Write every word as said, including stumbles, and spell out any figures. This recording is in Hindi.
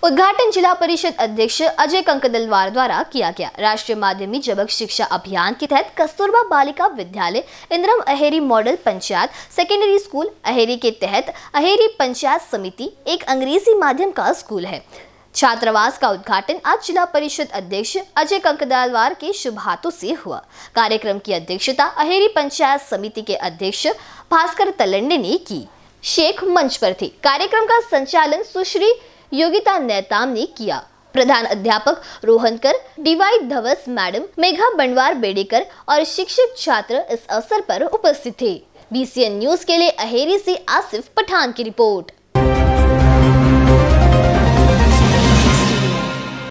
उद्घाटन जिला परिषद अध्यक्ष अजय कंकदलवार द्वारा किया गया। राष्ट्रीय माध्यमिक जबक शिक्षा अभियान के तहत Kasturba Balika Vidyalaya Indram Aheri model panchayat secondary school Aheri के तहत अहेरी पंचायत समिति एक अंग्रेजी माध्यम का स्कूल है। छात्रावास का उद्घाटन आज जिला परिषद अध्यक्ष अजय कंकदलवार के शुभ हाथों से हुआ। कार्यक्रम की अध्यक्षता अहेरी पंचायत समिति के अध्यक्ष भास्कर तलंडे ने की। शेख मंच पर थे। कार्यक्रम का संचालन सुश्री योगिता नेताम ने किया। प्रधान अध्यापक रोहनकर, डीवाई धवस मैडम, मेघा बंडवार बेडेकर और शिक्षक छात्र इस अवसर पर उपस्थित थे। बीसीएन न्यूज के लिए अहेरी से आसिफ पठान की रिपोर्ट।